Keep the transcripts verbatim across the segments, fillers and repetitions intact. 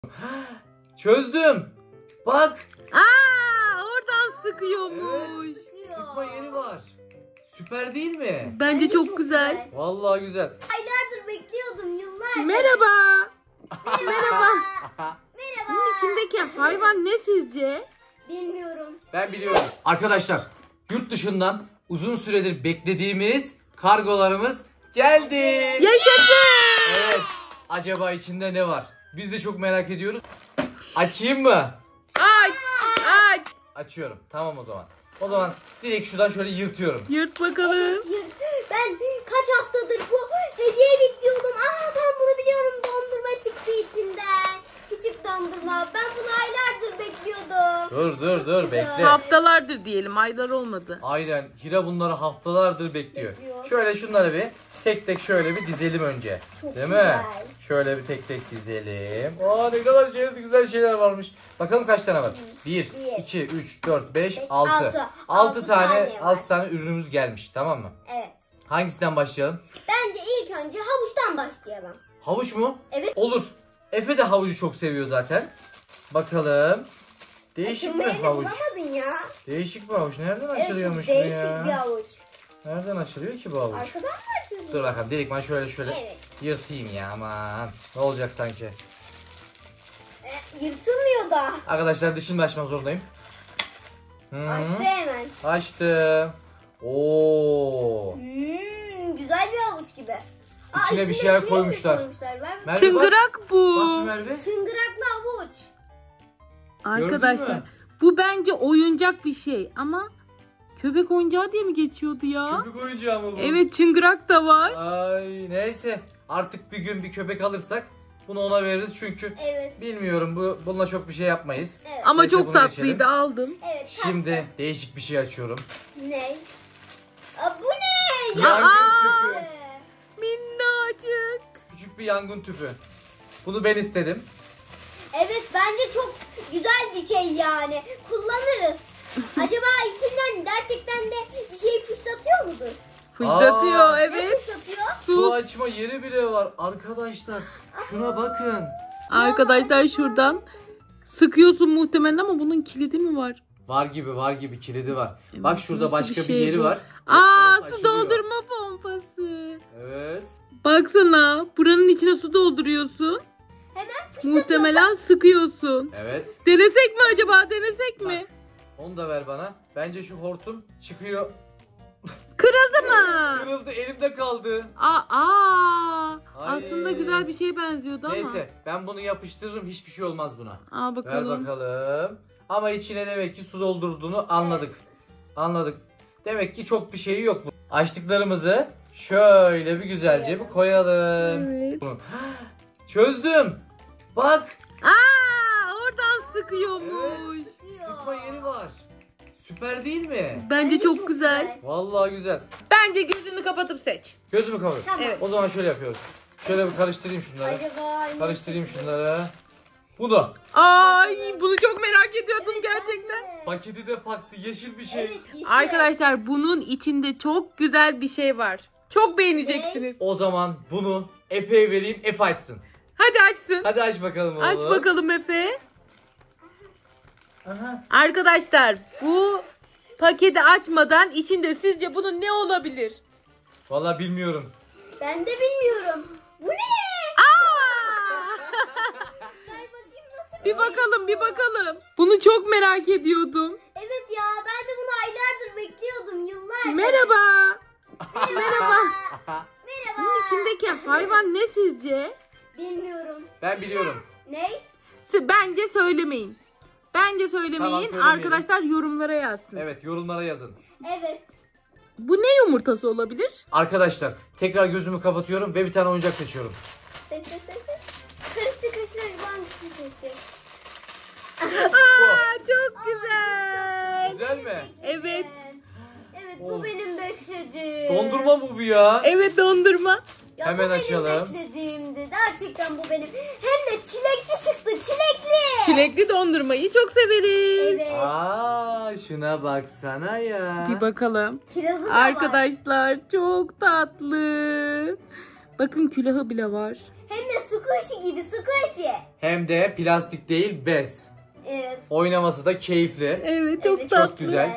Çözdüm. Bak. Aa, oradan sıkıyormuş. Evet, sıkma yeri var. Süper değil mi? Bence, Bence çok, çok güzel. güzel. Vallahi güzel. Aylardır bekliyordum, yıllardır. Merhaba. Merhaba. Bunun içindeki hayvan ne sizce? Bilmiyorum. Ben biliyorum. Arkadaşlar, yurt dışından uzun süredir beklediğimiz kargolarımız geldi. Yaşasın. Evet. Acaba içinde ne var? Biz de çok merak ediyoruz. Açayım mı? Aç. Aç. Açıyorum. Tamam o zaman. O zaman direkt şuradan şöyle yırtıyorum. Yırt bakalım. Ben kaç haftadır bu hediyeyi bekliyordum. Aa, ben bunu biliyorum, dondurma çıktı içinden. Küçük dondurma. Ben bunu aylardır bekliyordum. Dur dur dur bekle. Haftalardır diyelim, aylar olmadı. Aynen. Hira bunları haftalardır bekliyor. Bekliyor. Şöyle şunları bir tek tek şöyle bir dizelim önce. Çok Değil güzel. mi? Şöyle bir tek tek dizelim. Aa, ne kadar şey, güzel şeyler varmış. Bakalım kaç tane var? bir, Bir. iki, üç, dört, beş, Beş, altı. altı. altı Altı tane tane var. altı tane ürünümüz gelmiş, tamam mı? Evet. Hangisinden başlayalım? Bence ilk önce havuçtan başlayalım. Havuç mu? Evet. Olur. Efe de havucu çok seviyor zaten. Bakalım. Değişik bir Açılmayı havuç. bulamadın ya. Değişik bir havuç. Nereden Evet, açılıyormuş çok bu değişik ya? bir havuç. Nereden açılıyor ki bu havuç? Arkadan mı açıyorsun? Dur bakalım. Direkt ben şöyle şöyle Evet. yırtayım ya, aman. Ne olacak sanki? E, yırtılmıyor da. Arkadaşlar dişimle açmak zorundayım. Hı. Açtı hemen. Açtım. Oo. Hmm, güzel bir havuç gibi. Aa, İçine bir içinde şeyler çilek mi koymuşlar. koymuşlar? Ver. Merve, Çıngırak bu. Bak, bak Merve. Çıngıraklı havuç. Arkadaşlar, mü? bu bence oyuncak bir şey ama köpek oyuncağı diye mi geçiyordu ya? Köpek oyuncağı mı bu? Evet, çıngırak da var. Ay neyse. Artık bir gün bir köpek alırsak bunu ona veririz çünkü Evet. bilmiyorum, bu bununla çok bir şey yapmayız. Evet. Ama Neyse, çok bunu tatlıydı, geçelim. aldım. Evet. tatlı. Şimdi değişik bir şey açıyorum. Ne? Aa, bu ne? Yangın Aa! tüpü. Minnacık. Küçük bir yangın tüpü. Bunu ben istedim. Evet, bence çok güzel bir şey yani. Kullanırız. Acaba içinden gerçekten de bir şey fışlatıyor mudur? Fışlatıyor, Aa. Ne evet. fışlatıyor? Su Su. açma yeri bile var. Arkadaşlar şuna bakın. Arkadaşlar şuradan sıkıyorsun muhtemelen ama bunun kilidi mi var? Var gibi var gibi kilidi var. Evet, Bak şurada nasıl başka bir bir, şey yeri bu? var. Aa, Orası su açılıyor. doldurma pompası. Evet. Baksana, buranın içine su dolduruyorsun. Hemen fışlatıyor. Muhtemelen sıkıyorsun. Evet. Denesek mi acaba? Denesek mi? Onu da ver bana. Bence şu hortum çıkıyor. Kırıldı mı? Kırıldı, elimde kaldı. Aa, aa. Ay. Aslında güzel bir şeye benziyordu ama. Neyse ben bunu yapıştırırım, hiçbir şey olmaz buna. Aa, bakalım. Ver bakalım. Ama içine demek ki su doldurduğunu anladık. Anladık. Demek ki çok bir şeyi yok bu. Açtıklarımızı şöyle bir güzelce bir koyalım. Evet. Bunu. Çözdüm. Bak. Aa, oradan sıkıyormuş. Evet. Sıkma yeri var. Süper değil mi? Bence çok güzel. Vallahi güzel. Bence gözünü kapatıp seç. Gözümü kapat. Tamam. Evet. O zaman şöyle yapıyoruz. Şöyle bir karıştırayım şunları. Acaba ne- Karıştırayım şunları. Bu da. Ay, bunu çok merak ediyordum gerçekten. Evet. Paketi de farklı, yeşil bir şey. Evet, yeşil. Arkadaşlar, bunun içinde çok güzel bir şey var. Çok beğeneceksiniz. O zaman bunu Efe'ye vereyim, Efe açsın. Hadi açsın. Hadi aç bakalım oğlum. Aç bakalım Efe. Aha. Arkadaşlar, bu paketi açmadan içinde sizce bunun ne olabilir? Vallahi bilmiyorum. Ben de bilmiyorum. Bu ne? Aa! Ver bakayım nasıl Bir bakalım, bir bakalım. Bunu çok merak ediyordum. Evet ya, ben de bunu aylardır bekliyordum, yıllardır. Merhaba. Merhaba. Aha. Merhaba. Bunun içindeki hayvan ne sizce? Bilmiyorum. Ben biliyorum. Ne? Siz bence söylemeyin. Bence söylemeyin. Tamam, söylemeyelim. Arkadaşlar yorumlara yazsın. Evet, yorumlara yazın. Evet. Bu ne yumurtası olabilir? Arkadaşlar tekrar gözümü kapatıyorum ve bir tane oyuncak seçiyorum. Ses ses ses. Karıştı karıştı. Hangisi seçecek? Aa, çok güzel. Güzel mi? Evet. Evet, bu Of. benim beklediğim. Dondurma mı bu ya? Evet, dondurma. Ya Hemen bu açalım. benim beklediğimdi. Gerçekten bu benim. Hem de çilekli çıktı, çilekli. Çilekli dondurmayı çok severiz. Evet. Aa, şuna baksana ya. Bir bakalım. Kirazı da var. Arkadaşlar, çok tatlı. Bakın külahı bile var. Hem de squishy gibi squishy. Hem de plastik değil, bez. Evet. Oynaması da keyifli. Evet çok Evet, tatlı. güzel.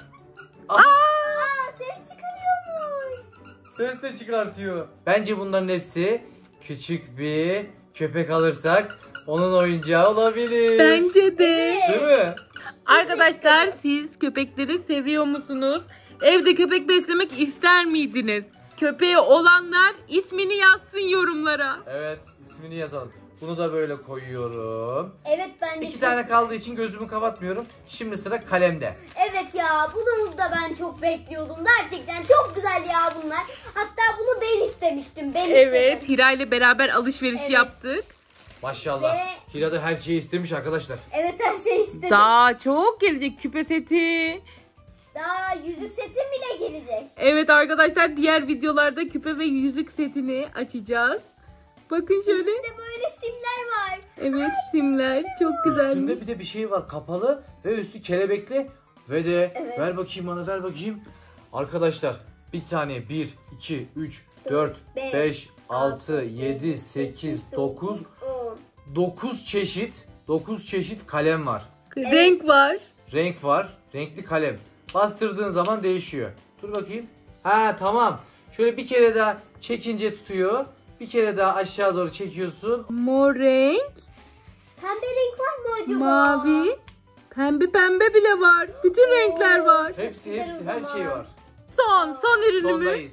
Aa! Aa, ses çıkarıyormuş. Ses de çıkartıyor. Bence bunların hepsi küçük bir köpek alırsak onun oyuncağı olabilir. Bence de. Değil mi? Arkadaşlar siz köpekleri seviyor musunuz? Evde köpek beslemek ister miydiniz? Köpeği olanlar ismini yazsın yorumlara. Evet, ismini yazalım. Bunu da böyle koyuyorum. Evet ben de İki çok- tane kaldığı için gözümü kapatmıyorum. Şimdi sıra kalemde. Evet ya bunu da ben çok bekliyordum. Gerçekten çok güzel ya bunlar. Hatta bunu ben istemiştim. Ben Evet, istedim. Hira ile beraber alışveriş Evet. yaptık. Maşallah. Ve- Hira da her şeyi istemiş arkadaşlar. Evet her şey istedim. Daha çok gelecek, küpe seti. Daha yüzük setim bile gelecek. Evet arkadaşlar, diğer videolarda küpe ve yüzük setini açacağız. Bakın şöyle. İçinde böyle simler var. Evet, simler çok güzelmiş. Üstünde bir de bir şey var, kapalı ve üstü kelebekli. Ve de Evet. ver bakayım bana, ver bakayım. Arkadaşlar bir tane bir, iki, üç, dört, beş, beş, altı, yedi, sekiz, dokuz, on. dokuz çeşit, dokuz çeşit kalem var. Renk var. Renk var, renkli kalem. Bastırdığın zaman değişiyor. Dur bakayım. Ha tamam. Şöyle bir kere daha çekince tutuyor. Bir kere daha aşağı doğru çekiyorsun. Mor renk, Pembe renk var mı acaba? mavi, pembe pembe bile var. Bütün renkler var. Hepsi Güzel hepsi o her zaman. şey var. Son, son ürünümüz. Sondayız.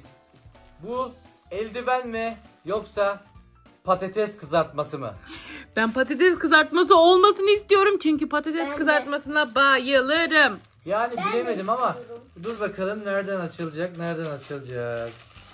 Bu eldiven mi yoksa patates kızartması mı? Ben patates kızartması olmasını istiyorum çünkü patates Ben de. kızartmasına bayılırım. Yani Ben de bilemedim ama istiyorum. dur bakalım nereden açılacak, nereden açılacak.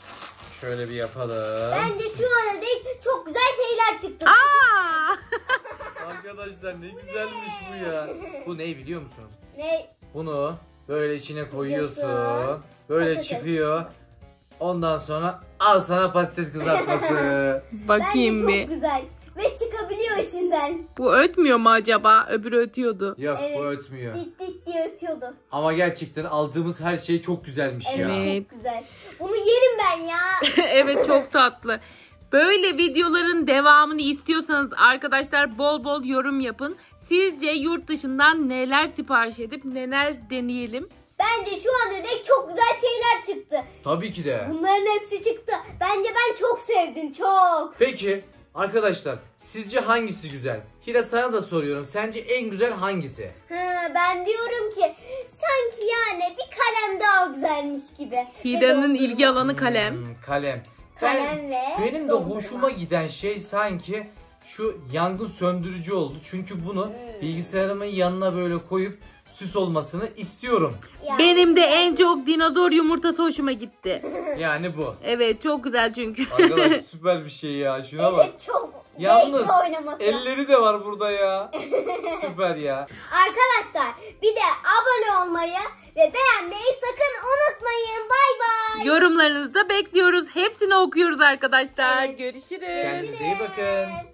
Şöyle bir yapalım. Bence şu ana dek çok güzel şeyler çıktı. Aa! Arkadaşlar ne güzelmiş bu ya. Bu ne biliyor musunuz? Ne? Bunu böyle içine koyuyorsun. Koyuyorsun. Böyle Patates. çıkıyor. Ondan sonra al sana patates kızartması. Bakayım Bence bir. çok güzel. Ve çıkabiliyor içinden. Bu ötmüyor mu acaba? Öbürü ötüyordu. Yok Evet. bu ötmüyor. Dit dit diye ötüyordu. Ama gerçekten aldığımız her şey çok güzelmiş Evet, ya. Evet. çok güzel. Bunu yerim ben ya. Evet, çok tatlı. Böyle videoların devamını istiyorsanız arkadaşlar bol bol yorum yapın. Sizce yurt dışından neler sipariş edip neler deneyelim? Bence şu ana dek çok güzel şeyler çıktı. Tabii ki de. Bunların hepsi çıktı. Bence ben çok sevdim. Çok. Peki arkadaşlar sizce hangisi güzel? Hira sana da soruyorum. Sence en güzel hangisi? Ha, ben diyorum ki sanki yani bir kalem daha güzelmiş gibi. Ve Hira'nın dondurma. ilgi alanı kalem. Hmm, kalem. Kalem ve Benim de dondurma. hoşuma giden şey sanki şu yangın söndürücü oldu. Çünkü bunu Hmm. bilgisayarımın yanına böyle koyup süs olmasını istiyorum. Yani- Benim de en çok dinozor yumurtası hoşuma gitti. Yani bu. Evet, çok güzel çünkü. Arkadaşlar süper bir şey ya. Şuna bak. Evet çok. Yalnız zevkli oynaması. elleri de var burada ya. Süper ya. Arkadaşlar bir de abone olmayı ve beğenmeyi sakın unutmayın. Bay bay. Yorumlarınızı da bekliyoruz. Hepsini okuyoruz arkadaşlar. Evet. Görüşürüz. Kendinize iyi bakın.